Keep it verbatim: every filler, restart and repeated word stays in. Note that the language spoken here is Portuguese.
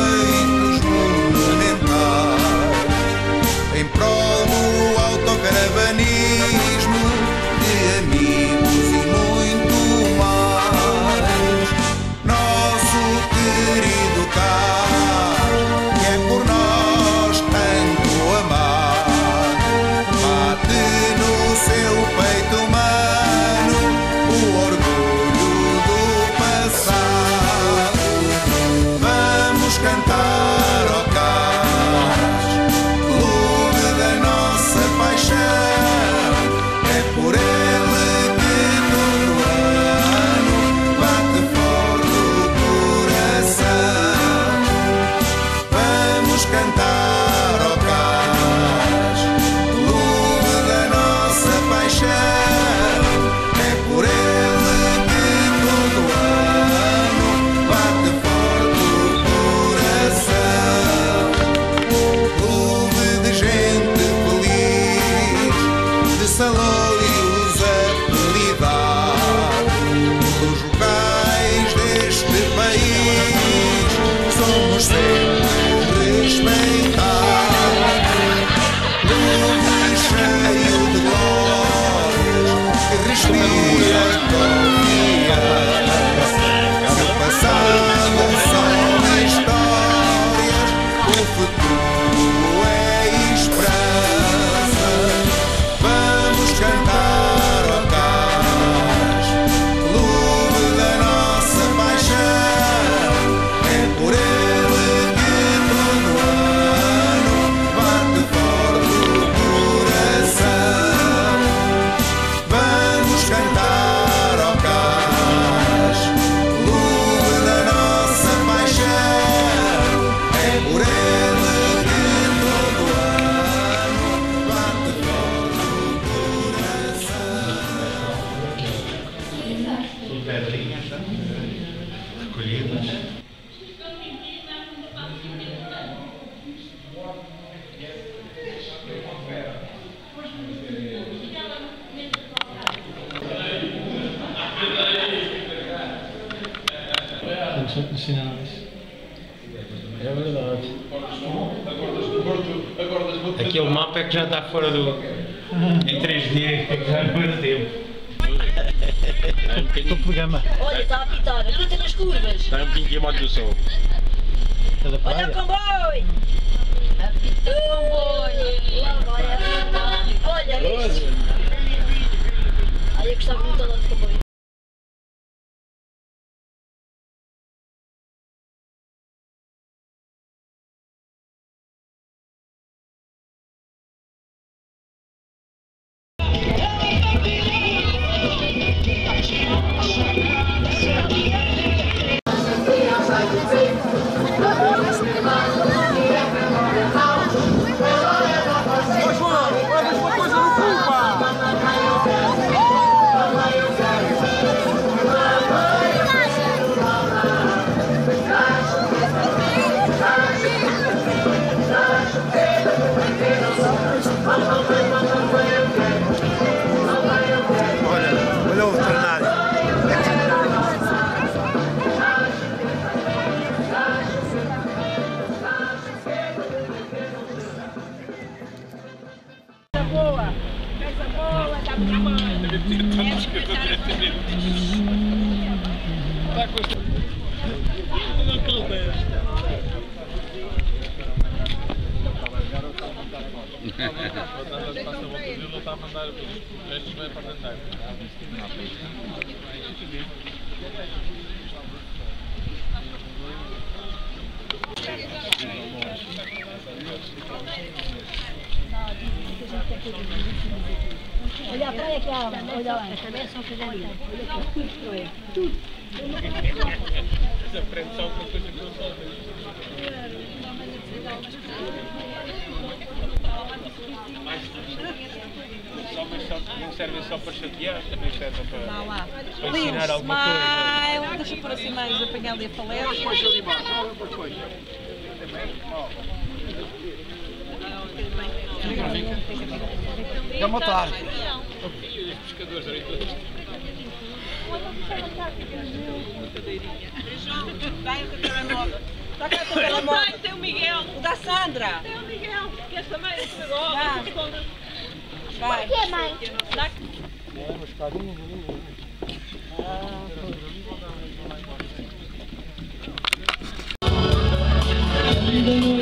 feitos monumentais, em prol do autocaravanismo, de amigos e muito mais. Nosso querido cais, que é por nós tanto amar, bate no seu peito humano o orgulho do passado. Vamos cantar ao cais, clube da nossa paixão, é por ele que todo ano bate forte o coração. Vamos cantar ao cais, clube da nossa paixão, é por ele que todo ano bate forte o coração. Clube de gente feliz, de saloios a lidar, dos locais deste país somos sempre respeitados. Clube cheio de glórias, que respira confiança, seu passado são histórias, o futuro é esperança. Vamos cantar ao cais, clube da nossa paixão, é por ele que todo ano bate forte o coração. Vamos cantar ao cais, clube da nossa paixão, é por ele que todo ano bate forte o coração. Tudo pedrinhas, tá? Recolhidas. Estamos sempre ensinados. É verdade. Aquele mapa é que já está fora do. Em três D, é que já não era tempo. Estou por gama. Olha, está a apitar, aguenta nas curvas. Está um pouquinho mais do sol. Está da Olha praia. o comboio. Apita o comboio. Lá vai a apitar. Olha isto. Ai, eu gostava muito de andar de comboio. Olha, olha o veterinário. Boa. Coisa boa, dá muito bem. Ele está a mandar estes bem para tentar. Olha a praia que há, olha lá, a cabeça ao casamento. Olha aqui, tudo praia. Tudo. Essa frente só com coisa que não sabe. Só, mas só, não servem só para chatear, também servem para, Vá lá. para ensinar alguma coisa. Smile, deixa por assim mais apanhado e a palestra. É uma tarde. Os pescadores eram todos. João, vai o que é moda. Está cá o telemóvel. Tem o Miguel. O da Sandra. Tem o Miguel, que esta mãe é pedagoga. Vai. O que é, mãe? É, uma escadinha ali.